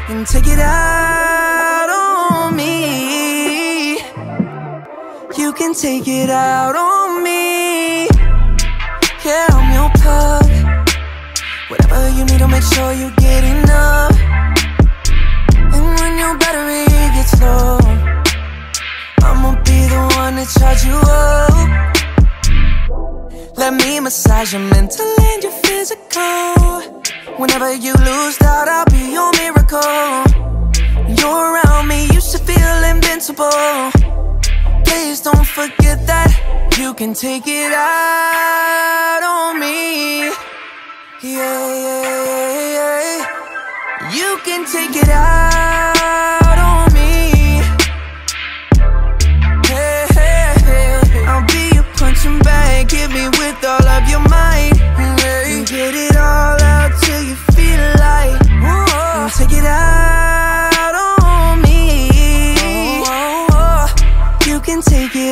and take it out on me. You can take it out on me. Yeah, I'm your plug. Whatever you need, I'll make sure you get enough. And when your battery gets low, I'ma be the one to charge you up. Let me massage your mental and your physical. Whenever you lose doubt, I'll be your miracle. You're around me, you should feel invincible. Please don't forget that you can take it out on me. Yeah. You can take it out on me. Hey. I'll be your punching bag. Hit me with all of your might. Hey. Get it all out till you feel like. Whoa. Take it out on me. You can take it